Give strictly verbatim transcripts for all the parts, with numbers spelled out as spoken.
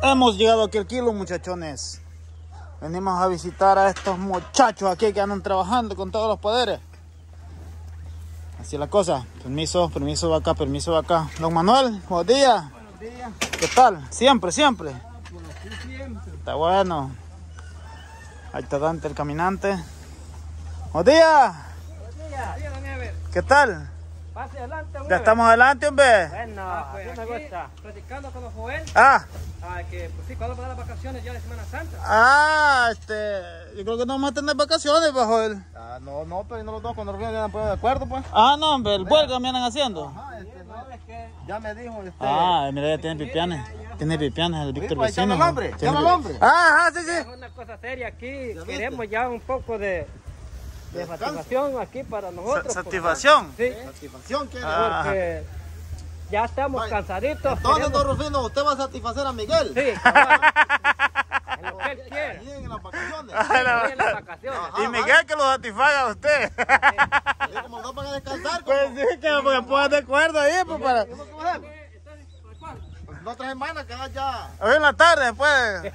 Hemos llegado aquí al kilo, muchachones. Venimos a visitar a estos muchachos aquí que andan trabajando con todos los poderes. Así es la cosa. Permiso, permiso de acá, permiso de acá. Don Manuel, buenos días. Buenos días. ¿Qué tal? Siempre, siempre. Bueno, sí, siempre. Está bueno. Ahí está Dante, el caminante. Buenos días. Buenos días. Dígame a ver. ¿Qué tal? Pase adelante, hombre. Ya estamos adelante, hombre. Bueno, ah, pues así me gusta. Platicando con Joel. Ah. Ah, que pues sí, ¿cuándo van las vacaciones ya de Semana Santa? Ah, este, yo creo que no vamos a tener vacaciones, bajo él. Ah, no, no, pero no los dos cuando nos vienen de acuerdo, pues. Ah, no, hombre, el vuelco me andan haciendo. Ajá, este, no, es que ya me dijo, este. Ah, mira, ya tiene pipianes. Tiene pipianes el Víctor pues, vecino. llama al hombre, Tiene llama al pi- hombre. Ah, ajá, sí, Es sí. una cosa seria aquí. ¿Ya Queremos viste? ya un poco de, de Descanso. satisfacción aquí para nosotros. Sa- ¿Satisfacción? Porque, sí, Satisfacción quiere. Ah. porque ya estamos Vaya. cansaditos. Entonces, queremos- don Rufino, usted va a satisfacer a Miguel. Sí, cabal. En lo que él quiere. Ahí en las vacaciones. Ah, la- Hoy en las vacaciones. Ajá. Y Miguel que lo satisfaga a usted. Y como no van a descansar, Pues como. sí, que me pongan de acuerdo ahí, pues para. ¿Cómo que va a ser? Pues, la otra semana queda ya. Hoy en la tarde, pues.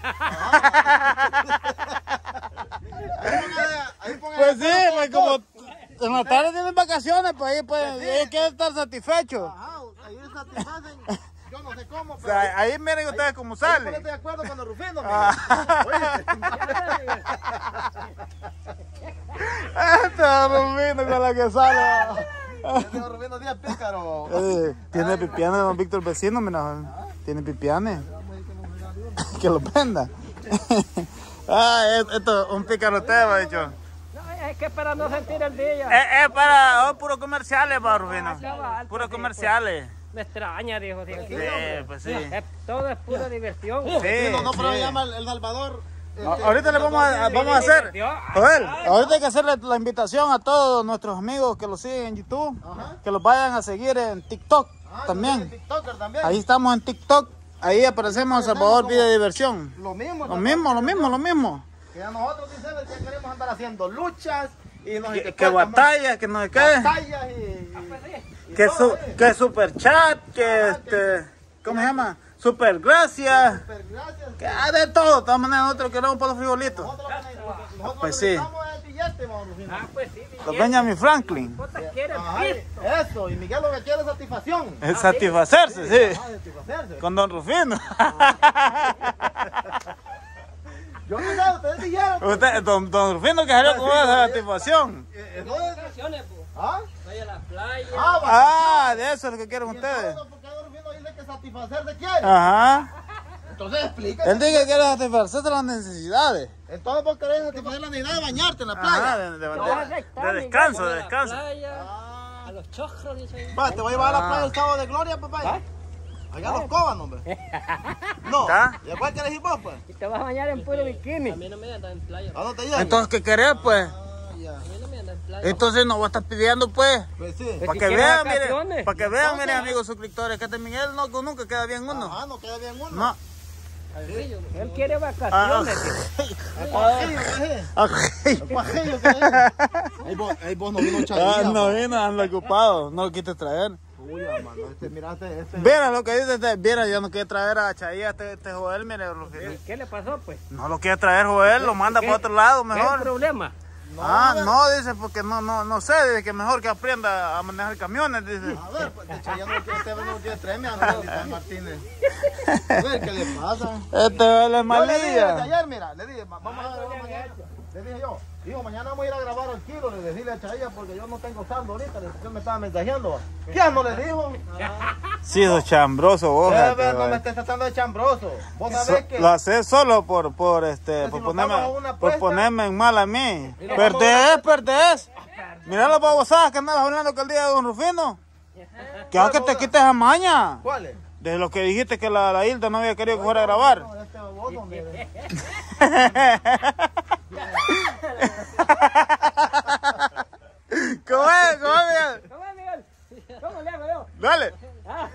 Ahí póngale, ahí póngale Pues sí, todo, pues todo. como en la tarde tienen vacaciones, pues ahí pues, ellos quieren estar satisfechos. Ajá, ahí satisfacen. Yo no sé cómo, O pero. sea, ahí miren ustedes cómo Ahí salen. ponete de acuerdo con don Rufino, Ah. Miguel. Este Rufino con la que sale. Ese don Rufino Díaz pícaro. Eh, tiene pipianes don Víctor vecino, mira. Tiene pipianes. Que lo prenda. Ah, es- esto es un pícaro tema, de hecho. No, es que para no sentir el día. Es, es para oh, puros comerciales, va, Rufino. Cabal, Puros pues, comerciales. Me extraña, dijo. Sí, Sí, pues sí. Es- todo es pura diversión. Sí, No, no, pero sí. llama el, el Salvador. A- este, Ahorita le vamos a, vamos a hacer, Dios. Joel, ahorita hay que hacerle la invitación a todos nuestros amigos que lo siguen en YouTube, Ajá. que los vayan a seguir en TikTok Ah, también. yo soy TikToker también. Ahí estamos en TikTok, ahí aparecemos Salvador Vida y Diversión. Lo mismo. Lo mismo, lo mismo, lo mismo. Que a nosotros dicen que queremos andar haciendo luchas y nos Que, que batallas, que no sé qué, batallas y, y, y que, todo, su, eh. que super chat, que este, ¿cómo se llama? Super gracias. Super gracias. Que, ah, de todo, de todas maneras nosotros queremos para los frijolitos. Nosotros, nosotros Pues lo sí. que necesitamos es el billete, vamos, Rufino. Ah, pues sí, Los Miguel. Benjamin Franklin. Puta, quiere Ajá, pisto. eso, y Miguel lo que quiere es satisfacción. Es satisfacerse, sí. Ah, satisfacerse. Con don Rufino. Yo no sé, ustedes dijeron. Usted, don, don Rufino que salió con esa satisfacción. Eh, no es- Vacaciones, po. ¿Ah? Vaya a la playa. Ah, va. Ah, de eso es lo que quieren Y ustedes. entonces, ¿por qué don Rufino dice que satisfacerse quiere? Ajá. Entonces explica. Él dice que quiere satisfacerse las necesidades. Entonces vos querés satisfacer la necesidad de bañarte en la playa. Ajá, de, de- de- No, ahí está, de Miguel, descanso, vamos de a la descanso. playa, Ah. a los chocros, dice ahí. Va, te voy a llevar a la Ah. playa el sábado de gloria, papá. ¿Va? Allá los coban, hombre. No. ¿Está? ¿Y a cuál querés ir vos, pues? Y te vas a bañar en puro bikini. A mí no me andan en playa. ¿A dónde llegas? Entonces, ¿qué querés, pues? Ah, ya. A mí no me andan en playa. Entonces no voy a estar pidiendo, pues. Pues sí. Pues Para si que quiere vean, miren, vacaciones. para que vean, Entonces, miren, amigos suscriptores, que este Miguel no, nunca queda bien uno. Ah, no queda bien uno. No. Él quiere Ah, vacaciones. El pajillo, ¿qué es? ok. El pajillo, ¿qué es? Ahí vos, ahí vos no vino Ah, Chaguía. no vino, anda ocupado, no lo quise traer. Uy, hermano, este, mira, este, este. Viera lo que dice, este, viera, yo no quiero traer a Chaía, este, este Joel, mire, lo que, ¿Qué le pasó, pues? no lo quiere traer Joel, lo manda ¿Qué? para otro lado ¿Qué mejor. problema? Ah, no, dice, porque no, no, no sé, dice que mejor que aprenda a manejar camiones, dice. A ver, pues, de Chaguía no quiere, este no quiere traerme a Angelita Martínez. A ver, ¿qué le pasa? Este Joel es Yo le dije desde malilla. ayer, mira, le dije, va- vamos a grabar mañana. Le dije yo, hijo, mañana vamos a ir a grabar al kilo, le decirle a Chaía porque yo no tengo saldo ahorita, le- él me estaba mensajeando. ¿Qué no le dijo? Sí, eso es chambroso, vos. Eh, este, ve, no me Joel. estés tratando de chambroso. Vos So- sabés que... Lo haces solo por, por, este, si por, nos ponerme, vamos a una por apuesta- ponerme en mal a mí. Y nos Perdés, perdés. Mira las babosadas que andabas hablando que el día de don Rufino. Que haga que te quites a maña. ¿Cuál es? De lo que dijiste que la, la Hilda no había querido que fuera a grabar. No, este baboso, mire. ¿Cómo es? ¿Cómo es, Miguel? ¿Cómo es, Miguel? ¿Cómo le hago yo? Dale. Ah.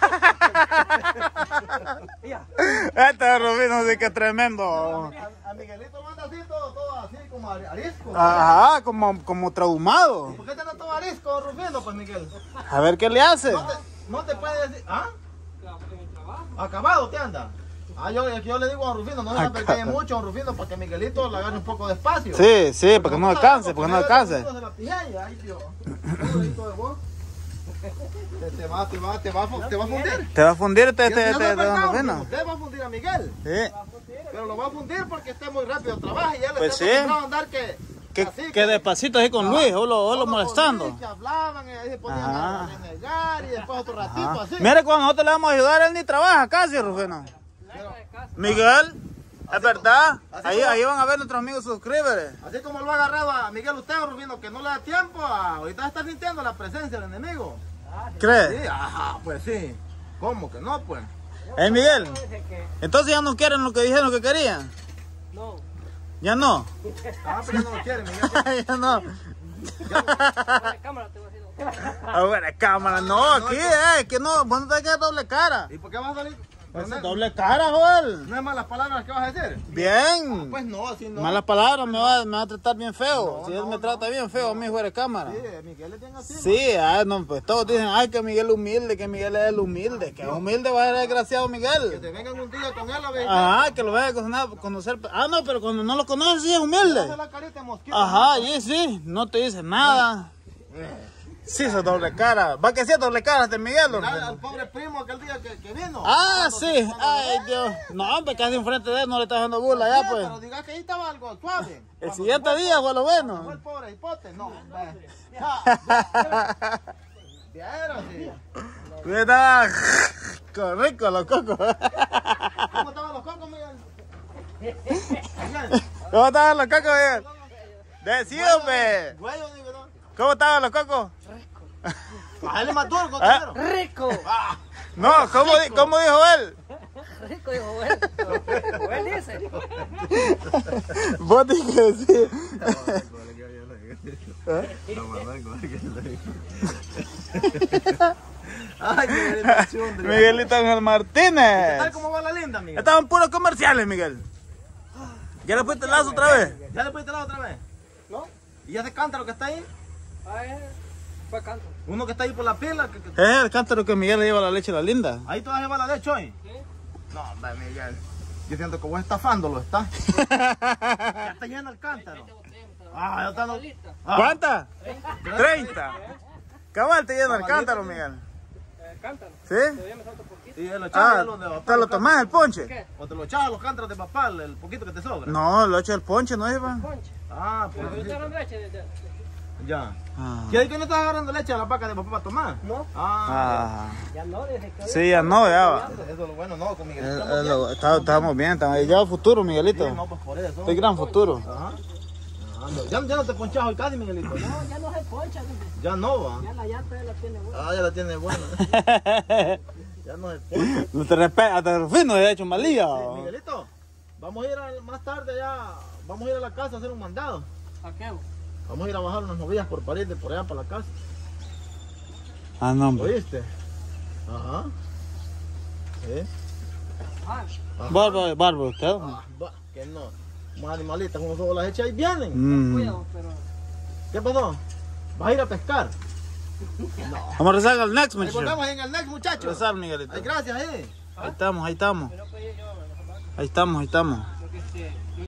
Ya. Este Rufino sí que es tremendo. A, a Miguelito lo anda así, todo, todo así como ari- arisco. Ajá, como, como traumado. ¿Por qué te anda todo arisco, Rufino, pues, Miguel? A ver qué le hace. No te, no te puede decir... ¿Ah? Acabado te anda. Ah, yo, es que yo le digo a Rufino, no se la percalle mucho a Rufino para que Miguelito le agarre un poco de espacio. Sí, sí, para que no alcance, para que no alcance. Ay, Dios. Pobrecito de vos. Te, te va, te va, te va, te va a fundir. Te va a fundir este, este, Ya este, me he este, percatado, Rufino. Usted va a fundir a Miguel. Sí. Pero lo va a fundir porque está muy rápido, trabaja y él Pues está sí. acostumbrado a andar que... Que, así, que despacito así con Luis, o lo, o lo solo molestando. con Luis, que hablaban y ahí se ponían Ajá. a renegar y después otro ratito Ajá. así. Mire, cuando nosotros le vamos a ayudar, él ni trabaja casi, Rufino. Miguel, es verdad. Ahí, ahí van a ver nuestros amigos suscriptores. Así como lo ha agarrado a Miguel usted, Rufino, que no le da tiempo, a, ahorita está sintiendo la presencia del enemigo. ¿Crees? Sí, ajá, pues sí. ¿Cómo que no, pues? Eh, Miguel, Dice que entonces ya no quieren lo que dijeron que querían. no. Ya no. Ah, pero ya no lo quiere, Miguel. Ya no. La cámara te voy a decir. A ver, cámara, no, aquí, eh, que no, vos no te quedas doble cara. ¿Y por qué vas a salir? Pues No, no, doble cara, Joel. no es malas palabras que vas a decir. Bien. Pues no, así no. Malas palabras, me va, me va a tratar bien feo. No, Si él no, me no. trata bien feo, a mí fuera de cámara. Sí, Miguel es bien así. Sí, ah, no, pues todos dicen, ay, que Miguel es humilde, que Miguel es el humilde, que humilde va a ser el desgraciado Que Miguel. te vengan un día con él a ver. Ajá, que lo vaya a conocer, conocer. Ah, no, pero cuando no lo conoces, sí es Hace humilde. la carita de mosquito. Ajá, y sí, no te dice nada. Sí, esa doble cara. Va que sí es doble cara este Miguel. Mira hombre. al pobre primo aquel día que, que vino. Ah, Cuando- sí, cuando- ay Dios. No, hombre, casi enfrente de él no le está dando burla Sí, ya, pues. Pero diga que ahí estaba algo suave. El Cuando siguiente se fue- día fue lo Fue el bueno. pobre hipote, no. ve. Ya, Viera, sí. Cuidado. Qué rico los cocos. ¿Cómo estaban los cocos, Miguel? Miguel. ¿Cómo estaban los cocos, Miguel? Decídome. Güey, digo, ¿no? ¿Cómo estaban los cocos? A él es más duro, ¿Eh? cotonero. Rico. No, ¿cómo, di- ¿cómo dijo él? Rico, dijo Joel. Joel dice. Vos dije sí. Ay, Miguelito, chundri. Miguelito Ángel ¿Tal Martínez. cómo va la linda, Miguel? Estaban puros comerciales, Miguel. ¿Ya le fuiste el lazo otra vez? ¿Ya le pusiste la otra vez? ¿No? ¿Y ya se canta lo que está ahí? Ay, fue canto. Uno que está ahí por la pila. Que, que- Es el cántaro que Miguel le lleva la leche a la linda. Ahí todavía va la leche hoy. ¿Sí? No, hombre, Miguel. Yo siento que vos estafándolo, ¿está? Ya está lleno el cántaro. Ah, ya está. No... Lista. Ah, ¿Cuántas? treinta. Cabal te llena el cántaro, Miguel. Eh, cántalo. ¿Sí? Todavía me falta poquito. Y lo echas Ah, a los de papá. ¿te lo tomás el ponche? ¿Qué? O te lo echas a los cántaros de papá, el, el poquito que te sobra. No, lo echo el ponche, ¿no es, pa? Concha. Ah, Pero yo pues. estoy hablando de leche. de- de- Ya. Ah. ¿Qué hay que no estás agarrando leche a la vaca de papá para tomar? No. Ah. Ah. Ya no, desde que. Sí, ya no, ya va. Eso, eso es lo bueno, no, con Miguel. Eh, Estamos eh, bien. lo- está- Estamos bien, estamos ya futuro, Miguelito. Sí, no, pues por eso. Estoy gran futuro. Ajá. Ah, no, Ya, ya no te ponchas hoy casi, Miguelito. No, ya no se poncha. dice. Ya no va. Ya la llanta ya la tiene buena. Ah, ya la tiene buena. Ya no se poncha. No te respeta, te refino, de hecho, malía. Sí, Miguelito, vamos a ir a- más tarde ya. Vamos a ir a la casa a hacer un mandado. ¿A qué? Vamos a ir a bajar unas novillas por pared de por allá para la casa. Ah, no, hombre. ¿Oíste? Ajá. ¿Sí? Ah, Ajá. Bárbaro, bárbaro, usted. Ah, va, que no. Más animalitas como solo las hechas ahí vienen. Mm. cuidado, pero. ¿Qué pasó? ¿Vas a ir a pescar? Vamos a rezar al next, Ahí muchachos. volvemos en el next, muchachos. Rezar, Miguelito. Ay, gracias, eh. Ahí estamos, ahí estamos. Pero pues yo. Ahí estamos, ahí estamos. Porque este.